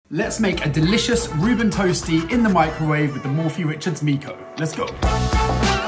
Let's make a delicious Reuben toastie in the microwave with the Morphy Richards Miko. Let's go.